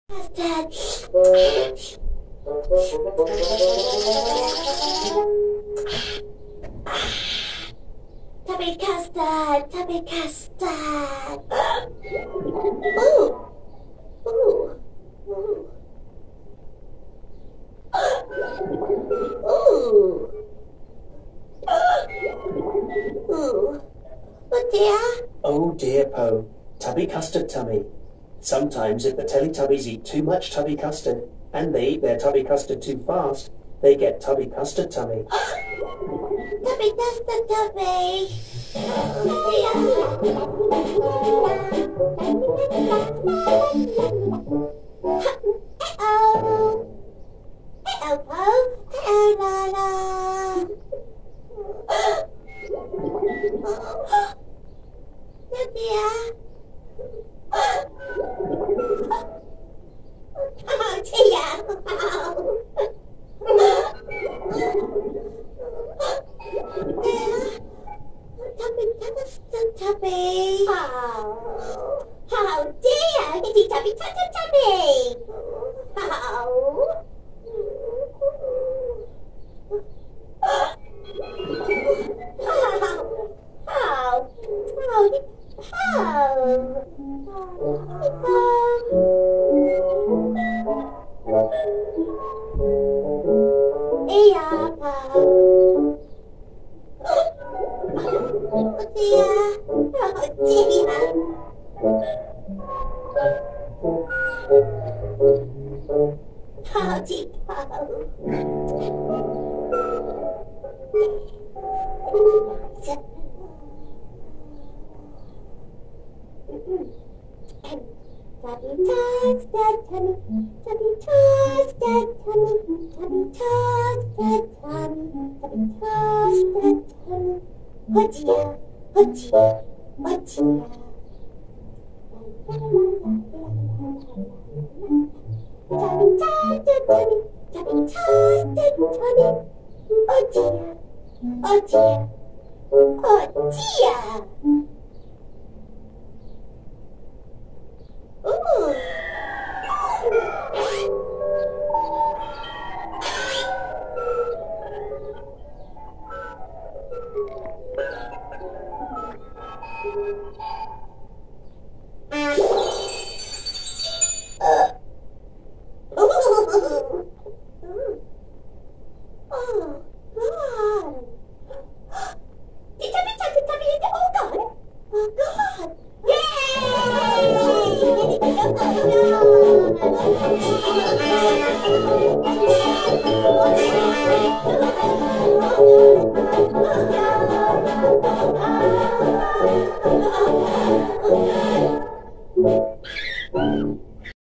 Custard. Tubby custard, tubby custard. Ooh, ooh, ooh. Ooh. Ooh. Oh dear. Oh dear, Po. Tubby custard tummy. Sometimes if the Teletubbies eat too much tubby custard, and they eat their tubby custard too fast, they get tubby custard tummy. Tubby custard tummy. Oh uh-oh. Uh-oh, Po. Uh-oh, Lala. Oh dear. Oh dear. Tubby, tubby. Oh dear. Kitty tubby, tubby. Oh. Oh,